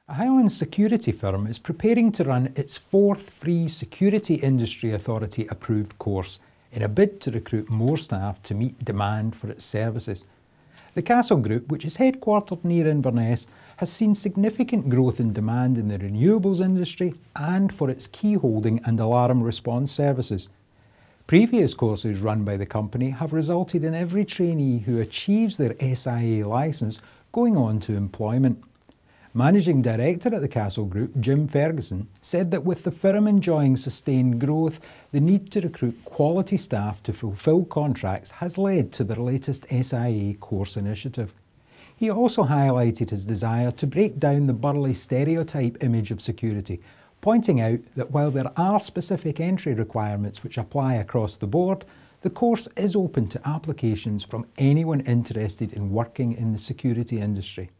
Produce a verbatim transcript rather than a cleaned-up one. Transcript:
A Highlands security firm is preparing to run its fourth free Security Industry Authority approved course in a bid to recruit more staff to meet demand for its services. The Castle Group, which is headquartered near Inverness, has seen significant growth in demand in the renewables industry and for its key holding and alarm response services. Previous courses run by the company have resulted in every trainee who achieves their S I A licence going on to employment. Managing Director at the Castle Group, Jim Ferguson, said that with the firm enjoying sustained growth, the need to recruit quality staff to fulfil contracts has led to their latest S I A course initiative. He also highlighted his desire to break down the Burley stereotype image of security, pointing out that while there are specific entry requirements which apply across the board, the course is open to applications from anyone interested in working in the security industry.